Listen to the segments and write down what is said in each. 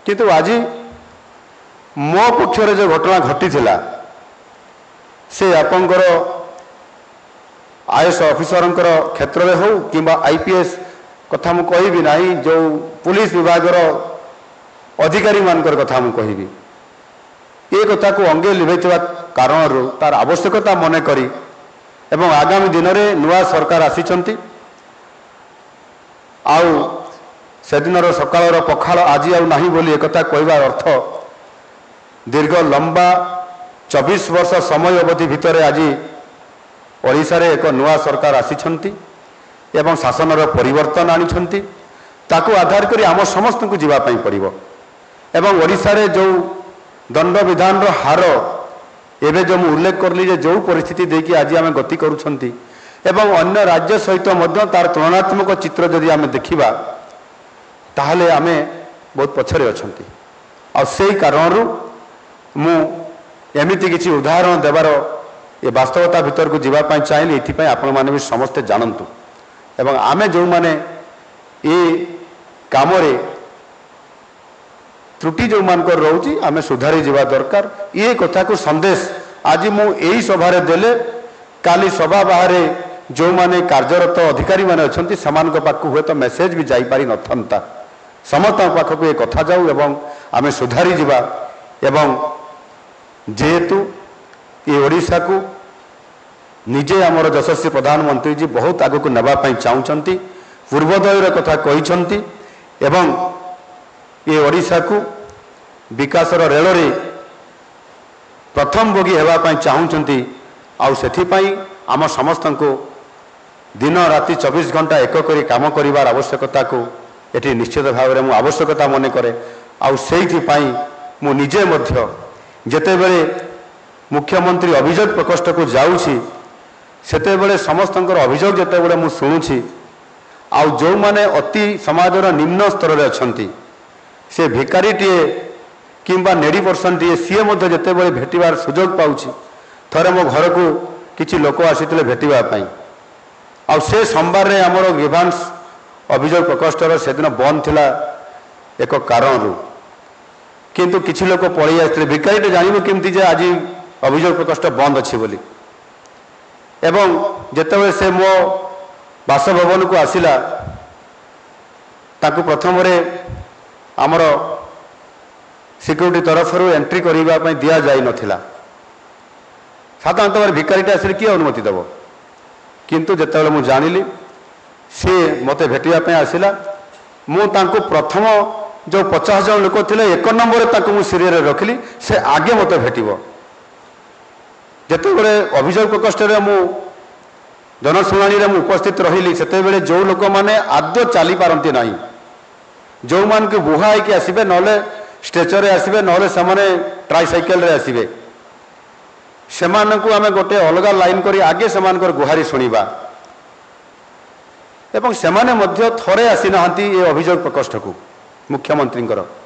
किंतु आज मो पक्षर जो घटना घटी से आपंकर आईएएस ऑफिसर क्षेत्र में हो कि आईपीएस कथा मु कहबी ना जो पुलिस विभाग अधिकारी मानकर कथा मु कहबी ये कथा को अंगे लिभेइथिबा कारण तार आवश्यकता मन करी एवं आगामी दिन में नुआ सरकार आसीचंती आउ सेदिनर सकाळर पखाल आज आउ नाही बोली एकथा कहबार अर्थ दीर्घ लंबा 24 वर्ष समय अवधि भितर आज ओडिशा रे एक नुआ सरकार आसीचंती एवं शासनर परिवर्तन आनिछंती ताकू आधार करी आम समस्त को जीवा पई पड़िबो एवं ओडिशा रे जो दंड विधान रो हार एवं जो उल्लेख करली जे जो परिस्थिति देखिए आज आम गति करुछंती एवं अन्य राज्य सहित मध्य तार तुलनात्मक चित्र जदि आम देखिबा ताहले आमे बहुत पछरे अछंती आ सेही कारणरू मु एमिति किछि उदाहरण देवार ये वास्तवता भीतर को जीवा पई चाहिए एथि आपण माने भी समस्ते जानंतु एवं आमे जो माने ये काम रे त्रुटि जो मानकर रोची आमे सुधारी जीवा दरकार ये कथा को संदेश आज मु एई सभा रे देले काली सभा बाहर जो माने कार्यरत अधिकारी माने अछंती समान पाखु हुए तो मेसेज भी जाई पारी नथंता समस्त पाखक ये कथा जाऊ एवं आमे सुधारी जीवा एवं जेहेतु ये ओडिशा को निजे आमर यशस्वी प्रधानमंत्री जी बहुत आग को नवापाई चाहती पूर्वोदयर कथा कही एवं ये ओडिशा को विकासर रेल रे प्रथम बोगी होगापाई चाहती आउ आम समस्त को दिन राति 24 घंटा एक करी काम करिवार आवश्यकता को ये निश्चित भाव में आवश्यकता मन करे आउ मु निजे मध्य जेतेबेले मुख्यमंत्री अभियोग प्रकोष्ठ को जाऊँगी सेतेबेले समस्त अभियोग जेतेबेले मु शुणुछि आउ जो माने अति समाजर निम्न स्तर रे अछंती से भिकारीटीए किंबा नेडी पर्सन टीए सीए मध्य जेतेबेले भेटिबार सुजोग पाउछि थरे मो घर को किछि लोक आसीतिले भेटिबा पई आउ से सोमवार रे हमर ग्रीवांस अभियोग प्रकोष्ठर सेदिन बंद थिला एक कारणरू किंतु किछि लोक पळि आस्ते भिकारीटे जानिबो केमति जे आज अभियोग प्रकोष्ठ बंद अछि बोली एवं जेतेबेले से मो बासभवन को आसिला ताकू प्रथम रे आमर सिक्यूरिटी तरफ एंट्री करबा पई दिया जाई नथिला साधारणतः भाव भिकारीटे आसिले किए अनुमति देव किंतु जेतेबेले मु जानिली सी मते भेटिया आसिला मु तांको प्रथम जो 50 जन लोक थे एक नंबर मु सीरियर रखिली से आगे मत भेट जिते बड़े अभियोग प्रकोष्ठ मु जनशुणाणी में उपस्थित रही से जो लोक मैंने आद्य चली पारती ना जो मान को बुहाई आसबे ना स्ट्रेचर आसबे ना से ट्राइसाइकेल आसबे से आम गोटे अलग लाइन कर आगे से गुहारी शुणा एवं से थे आसी ना ये अभियोग प्रकोष्ठ को मुख्यमंत्री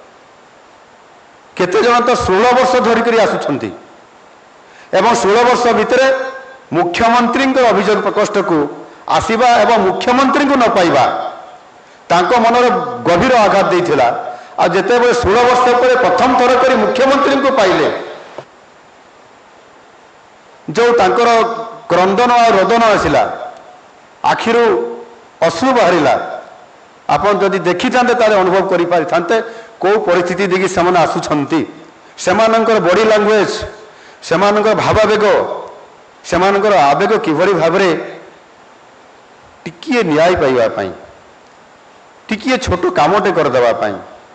केते जन तो 16 वर्ष धरिक आसुछंती एवं 16 वर्ष भितर मुख्यमंत्री अभियोग प्रकोष्ठ को आसीबा एवं मुख्यमंत्री को न पाइबा तांको मनर गभीर आघात देइथिला आ जेते बेले 16 वर्ष पर प्रथम थर करी मुख्यमंत्री को पाइले जो तांकर क्रंदन और रोदन आसिला आखिरु अश्रु बाहरिला आपन जदि देखी थांते तारे अनुभव करि पारि थांते को परिस्थिति देखि सेमाने आसुछंती सेमानकर बॉडी लैंग्वेज सेमानकर भावावेग सेमानकर आवेग किभଳି भाबरे टिकिए न्याय पाइबा पई टिकिए छोट कामटे कर देबा पई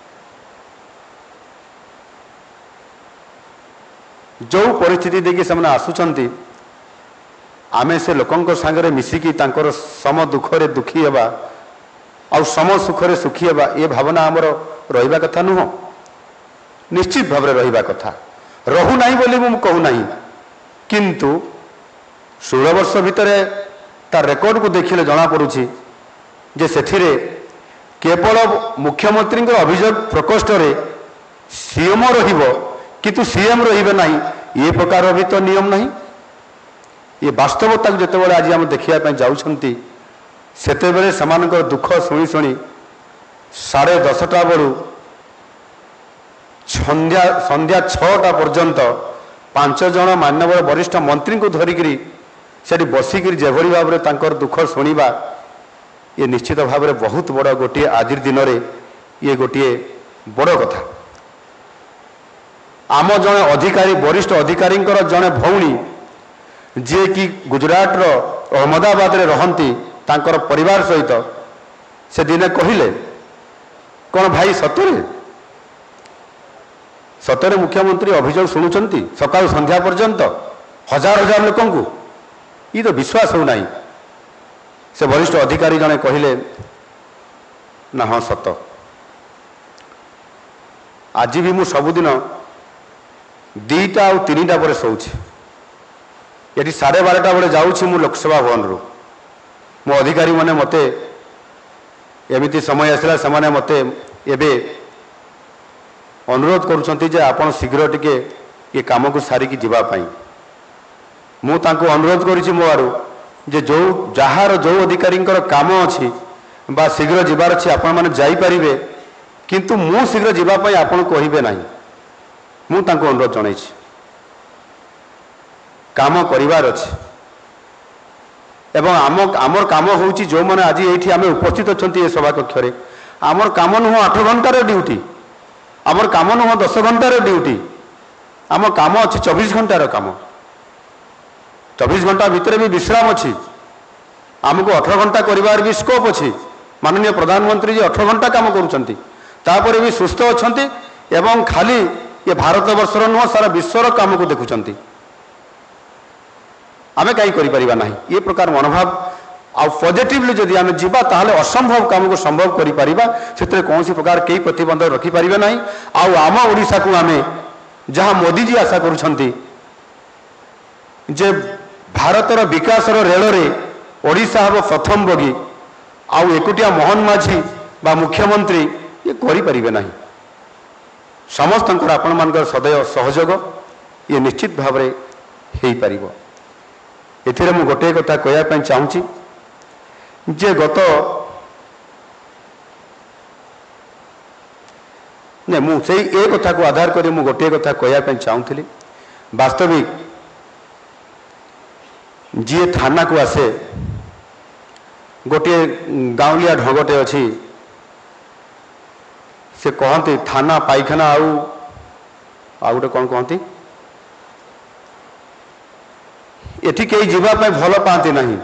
जो परिस्थिति देखि सेमाने आसुछंती आमे से लोकंक संगे मिसिकी तांकर सम दुखरे दुखी हेबा आउ सम सुखरे सुखी हेबा ये भावना आमर रहिबा कथा नुह निश्चित भाव में रहिबा कथा रहू नहीं बोली मु कहू नहीं किंतु 16 वर्ष भितर तार रेकर्ड को देखिले जना पड़ुछि जे सेथिरे केवल मुख्यमंत्री अभियोग प्रकोष्ठ रे सीएम रहिबो किंतु सीएम रहिबे नहीं ये प्रकार भी तो नियम नहीं ये वास्तवता जितेबाला आज आम देखा जाऊँगी से दुख शुणी शुणी 10:30 बेलू संध्या 6टा पर्यंत 5 जन मान्यवर वरिष्ठ मंत्री को धरिकी सेठी बसिक जेभली भाव में दुख शुणा ये निश्चित भाव में बहुत बड़ गोटे आज दिन में ये गोटे बड़ कथा। आम जड़े अधिकारी वरिष्ठ अधिकारी जड़े भौणी जी कि गुजरात अहमदाबाद रे रहंती तांकर परिवार सहित से दिने कहले कौन भाई सतरे सतरे मुख्यमंत्री अभियोग शुणुंट सकाल संध्या पर्यंत हजार हजार लोक ये तो विश्वास हो नहीं। से वरिष्ठ अधिकारी जड़े कहले ना हाँ सत आज भी मु सबुदिन 2टा और 3टा पर शोची ये 12:30 बेले जाऊँ मु लोकसभा भवन रू मो अधिकारी मैंने मते एमती समय आसला से मते एबे अनुरोध करुँच आपण शीघ्र टिके ये काम को सारिकी जीवाई मु तांको अनुरोध करी मो आड़ू जे जो जार जो अधिकारी काम अच्छी बा शीघ्र जीवार अच्छी आपण मैंने जापे किंतु मु शीघ्र जीवाई आपण कहे ना मु तांको अनुरोध जन काम करिवार अछि एवं आमर काम होउची जो माने आज एठी आमे उपस्थित अछंती ए सभा कक्ष रे आमर काम नुह 8 घंटार ड्यूटी आमर काम नुह 10 घंटार ड्यूटी आम काम अच्छी 24 घंटार काम 24 घंटा भितर भी विश्राम अच्छी आमको 18 घंटा करिवार भी स्कोप अच्छी माननीय प्रधानमंत्री जी 18 घंटा काम करूछंती तापर भी सुस्थ अछंती एवं खाली ये भारत वर्षर नुह सारा विश्वर काम को देखुछंती आमे कहीं करिपरिबा नहीं ये प्रकार मनोभाव आ पॉजिटिवली जदि आमे जीवा ताहले असंभव काम को संभव करि परिबा सेतरे कोनसी प्रकार कई प्रतिबंध रखि परिबा नहीं आ आम ओडिसा को आमे जहां मोदी जी आशा करूछंती जे भारतर विकासर रेल रे ओडिसा हबो प्रथम बगी आ एकुटिया मोहन माझी बा मुख्यमंत्री ये करि परिबे नहीं समस्त आपण मानकर सदैव सहयोग ये निश्चित भाव रे हेई परिबो। एथिरे मु गोटे कथा कहया चाहूँगी जे गत ने मु से ए कथा को आधार करी मु गोटे कथा कहया चाहूँगी वास्तविक जी थाना को आसे गोटे गाँवलिया ढंगटे अच्छी से कहते थाना पाइखाना आउ गोटे कौन कहती एठी कई जीवाई भल पाती नहीं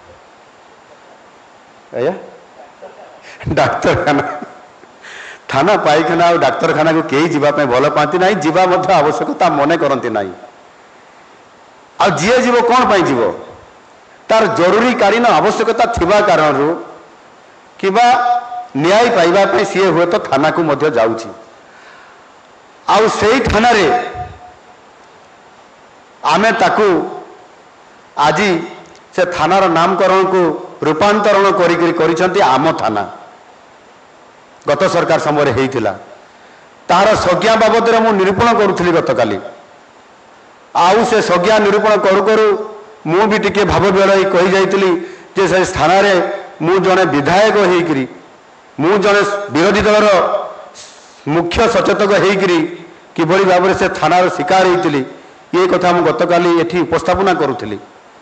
डाक्तरखाना थाना पाइखाना और डाक्तरखाना को कई जीवाई भल पाती नहीं जीवा आवश्यकता मन करती नहीं आ जी जीव कौन पाई जीव तार जरूरीकालीन आवश्यकता थिबा कारण कि न्याय पाइबा सी हुए तो थाना को मध्य जाउछि आउ सेई थाना रे आमे ताकू आज से थानार नामकरण को रूपांतरण करिसेंती आम थाना गत सरकार समय होता तार संज्ञा बाबद मु निरूपण करुली गत काली आउ से संज्ञा निरूपण करू करू मु भी टिके भाव विहल कही जाइली जे से थाना रे मु जने विधायक होइकरी मु जने विरोधी दलर मुख्य सचेतक होइकरी किभली भाव से थानार शिकार होइतिली ये कथा मु गत काली एठी उपस्थापना करुली।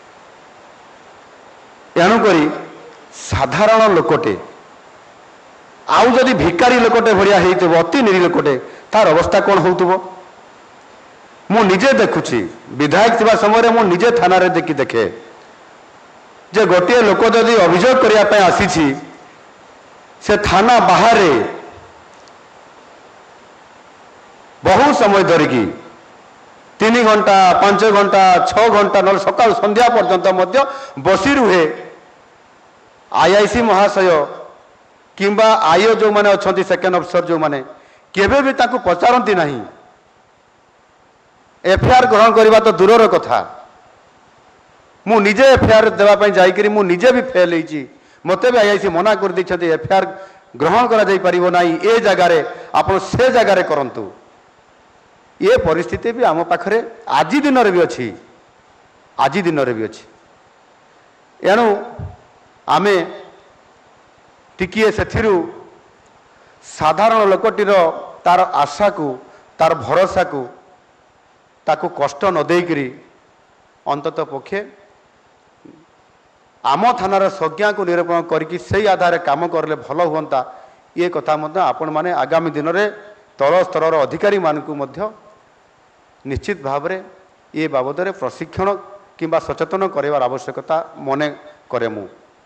एणुकरी साधारण लोकटे आउ जदि भिकारी लोकटे भाया हो अति निरी लोकटे तार अवस्था कौन हो मु निजे देखुची विधायक थिबा समय मु निजे थाना रे देखी देखे जे गोटे लोक जदि अभियोग करने आसी से थाना बाहर बहुत समय धरिकी 3 घंटा 5 घंटा 6 घंटा न सकाल संध्या पर्यंत बसी रुहे आईआईसी महाशय किंबा आईओ जो माने अच्छी सेकेंड अफिसर जो माने केबे भी ताकू पचारती नहीं एफआईआर ग्रहण करवा तो दूरर कथा मु निजे एफआईआर देवाई जाकरी मु निजे भी फेल होती मते भी आईआईसी मना कर दी एफआईआर ग्रहण करा जाई परिबो नाही ए जगार आप से जगार करंतु ये परिस्थिति भी आम पाखरे आज दिन भी अच्छी आज दिन भी अच्छी एणु आमे टिकिए से साधारण लोकटीर तार आशा को तार भरोसा को ताकू कष्ट न देकरी अंतत पक्षे आम थानार संज्ञा को निरूपण करके सही आधार काम करले भल हुंता ये कथा मध्य आपण माने आगामी दिन में तल स्तर अधिकारी मानकु मध्य निश्चित भाव में ये बाबद में प्रशिक्षण किंबा सचेतन करार आवश्यकता मने करे मु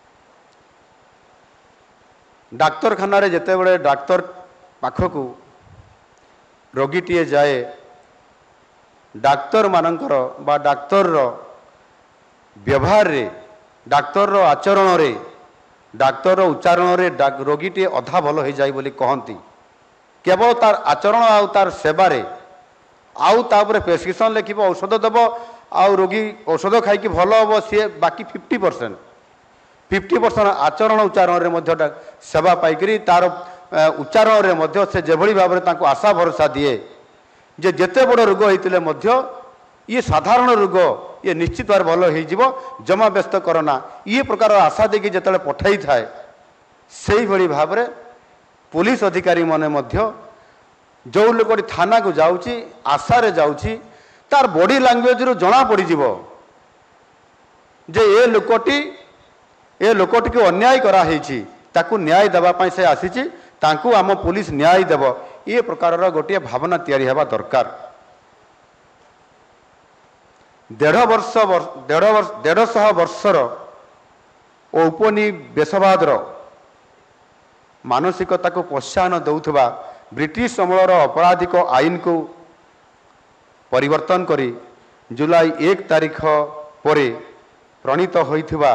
डाक्तरखाना रे जेते बड़े डाक्तर पाखकु रोगीटीए जाए डाक्तर मानकर बा डाक्तर व्यवहार रे डाक्तर आचरण रे डाक्तर उच्चारण रे रोगीटीए अधा भल हो जाए बोली कहती केवल तार आचरण आउ तार सेवारे आउ तापर प्रेस्क्रिप्शन लिखिब औषध देव आउ रोगी औषध खाई भल हम सी बाकी 50% आचरण उच्चारण रे सेवा पाइकरी तार उच्चारण रे से जेभली भाव में आशा भरोसा दिए जे जेते बड़ रोग होते ये साधारण रोग ये निश्चित भाव भल हो जमा व्यस्त करना ये प्रकार आशा देखिए जिते पठाई थाए से भली भाव में पुलिस अधिकारी माने जो लोक थाना को जाऊँगी आशारे जाऊँगी तार बॉडी लैंग्वेज रू जना पड़ी जे ए लोकटी को अन्याय कराई ताकू न्याय देवाई से आसी तांकू आम पुलिस न्याय देव ये प्रकार गोटे भावना तैयारी हेबा दरकार 150 वर्षर औपनिवेशवाद मानसिकता को प्रोत्साहन दौथुबा ब्रिटिश अमलर आपराधिक आईन को परिवर्तन करी जुलाई 1 तारिख पर प्रणीत होइथिबा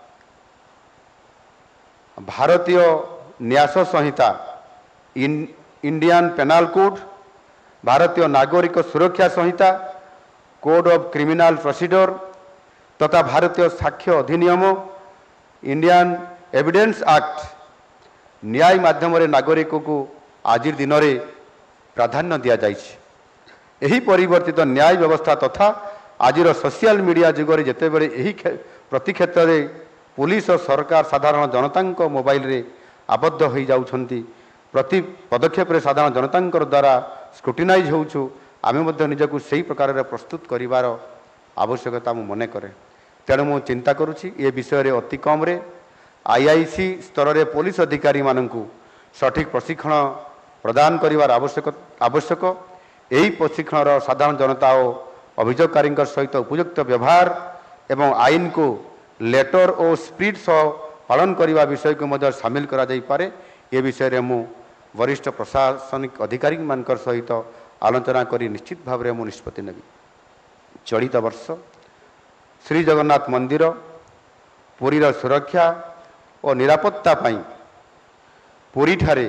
भारतीय न्यास संहिता Indian penal code Bharatiya Nagarik Suraksha Sanhita code of criminal procedure तथा भारतीय साक्ष्य अधिनियम इंडियन एविडेंस एक्ट न्याय माध्यम नागरिक को आज दिन में प्राधान्य दि जाइए परिवर्तित न्याय व्यवस्था तथा आज सोशल मीडिया जुगर जिते बड़े यही प्रति क्षेत्र में पुलिस और सरकार साधारण जनता मोबाइल रे आबद्ध हो जाउछंती प्रति पदक्षेप रे साधारण जनता द्वारा स्क्रूटिनाइज होउछु आमे मध्य निजकु सही प्रकार रे प्रस्तुत करिवार आवश्यकता मु मने करे तेणु मु चिंता करुछि ए विषय रे अति कम रे आईआईसी स्तर रे पुलिस अधिकारी माननकु सठिक प्रशिक्षण प्रदान करिवार आवश्यक यही प्रशिक्षण साधारण जनता और अभियोगकारी सहित उपयुक्त व्यवहार एवं आईन को लेटर और स्पीड सह पालन करने विषय को मध्य सामिल करा जाई पारे ये विषय रे मु वरिष्ठ प्रशासनिक अधिकारी मान सहित आलोचना करी निश्चित भाव में मु निष्पत्ति नेबी। चलित वर्ष श्री जगन्नाथ मंदिर पुरीर सुरक्षा और निरापत्ता पाई पुरी ठारे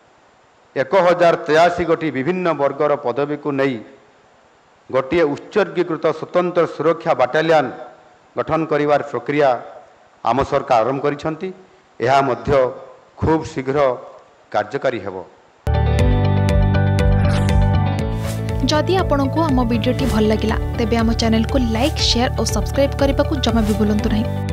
1083 गोटी विभिन्न वर्गर पदवी को नहीं गोटे उत्सर्गीकृत स्वतंत्र सुरक्षा बाटालियन गठन करिवार प्रक्रिया आम सरकार आरंभ करिसेंती एहा मध्य खूब शीघ्र कार्यकारी हेबो। जदि आपंक आम भिडी भल लगा तेब आम चैनल को लाइक शेयर और सब्सक्राइब करने को जमा भी भूलु नहीं।